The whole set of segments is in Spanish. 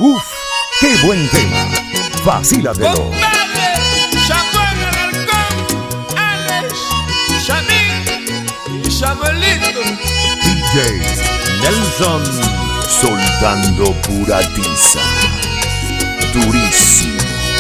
¡Uf! ¡Qué buen tema! ¡Vacílatelo! Compadre, Samuel Alarcón, Alex, Yamil y Samuelito. DJ Nelson soltando pura tiza. Durísimo.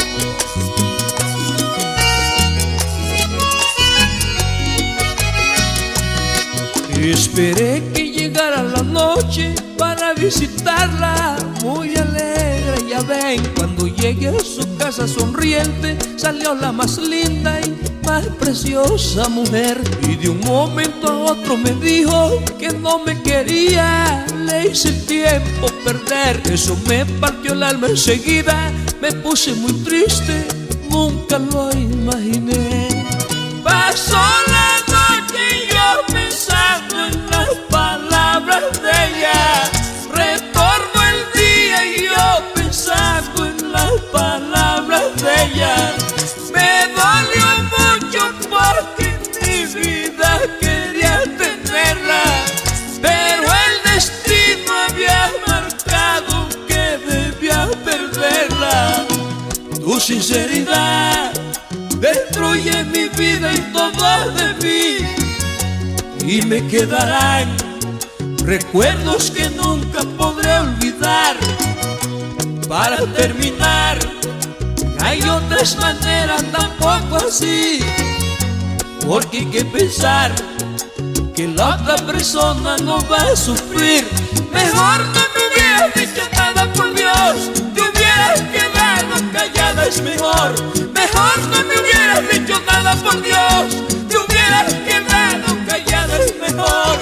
Esperé que llegara la noche para visitarla, muy alegre, ya ven. Cuando llegué a su casa sonriente, salió la más linda y más preciosa mujer. Y de un momento a otro me dijo que no me quería, le hice el tiempo perder. Eso me partió el alma enseguida, me puse muy triste, nunca lo imaginé. Pasó la noche y yo pensando en las palabras de ella. Retorno el día y yo pensando en las palabras de ella. Me dolió mucho porque mi vida quería tenerla, pero el destino había marcado que debía perderla. Tu sinceridad destruye mi vida y todo de mí, y me quedarán recuerdos que nunca podré olvidar. Para terminar, hay otras maneras, tampoco así, porque hay que pensar que la otra persona no va a sufrir. Mejor no me hubieras dicho nada, por Dios, te hubieras quedado callada, es mejor. Mejor no me hubieras dicho nada, por Dios, te hubieras quedado callada, es mejor.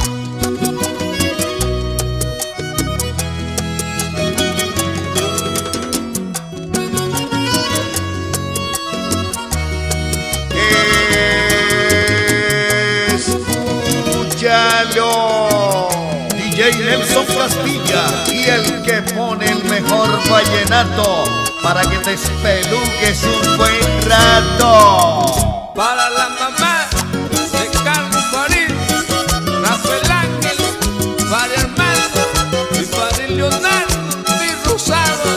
Escúchalo, DJ Nelson Castilla, y el que pone el mejor vallenato para que te espeluques un buen rato. Para la mamá de Carlos Farid, Rafael Ángel, para Armando y para Leonardo y Rosado.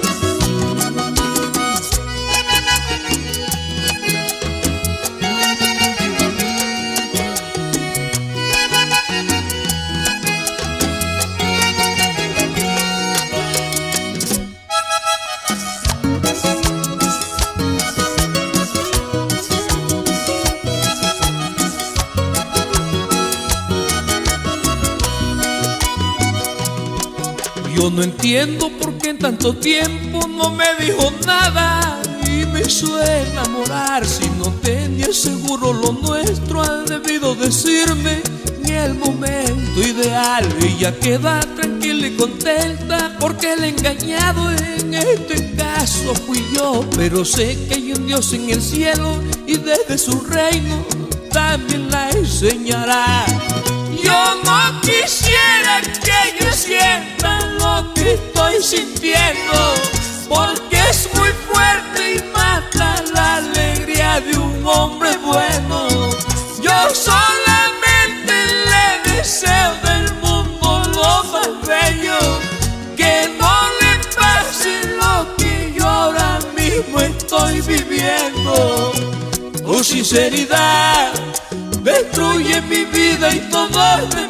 Yo no entiendo por qué en tanto tiempo no me dijo nada y me hizo enamorar. Si no tenía seguro lo nuestro, ha debido decirme en el momento ideal. Ella queda tranquila y contenta porque el engañado en este caso fui yo. Pero sé que hay un Dios en el cielo y desde su reino también la enseñará. Yo no quisiera que ella sienta lo que estoy sintiendo, porque es muy fuerte y mata la alegría de un hombre bueno. Yo solamente le deseo del mundo lo más bello, que no le pase lo que yo ahora mismo estoy viviendo. Tu sinceridad destruye mi vida y todo de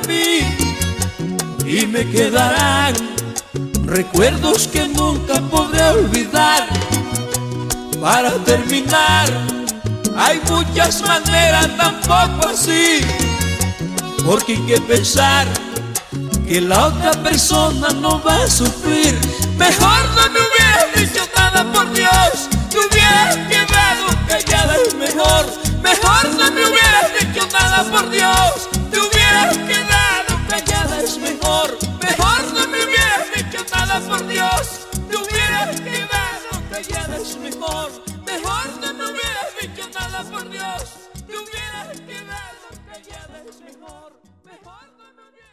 mí, y me quedarán recuerdos que nunca podré olvidar. Para terminar, hay muchas maneras, tampoco así, porque hay que pensar que la otra persona no va a sufrir. Mejor no me hubieras dicho nada, por Dios, te hubieras quedado callada, es mejor. Mejor no me hubieras dicho nada, por Dios, te hubieras quedado callada, es mejor. Mejor no me hubieras dicho nada, por Dios, te hubieras quedado callada, es mejor. Mejor no me hubieras dicho nada, por Dios, te hubieras quedado callada, es mejor. Mejor no me hubieras